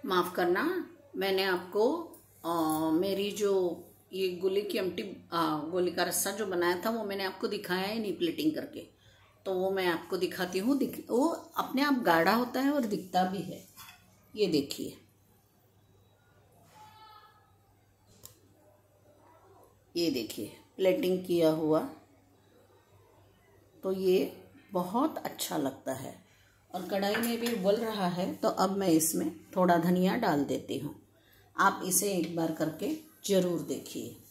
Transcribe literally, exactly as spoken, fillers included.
माफ़ करना, मैंने आपको आ, मेरी जो ये गोली की अमटी गोली का रस्सा जो बनाया था वो मैंने आपको दिखाया है नहीं प्लेटिंग करके, तो वो मैं आपको दिखाती हूँ। दिख वो अपने आप गाढ़ा होता है और दिखता भी है। ये देखिए, ये देखिए प्लेटिंग किया हुआ, तो ये बहुत अच्छा लगता है। और कढ़ाई में भी उबल रहा है, तो अब मैं इसमें थोड़ा धनिया डाल देती हूँ। आप इसे एक बार करके ज़रूर देखिए।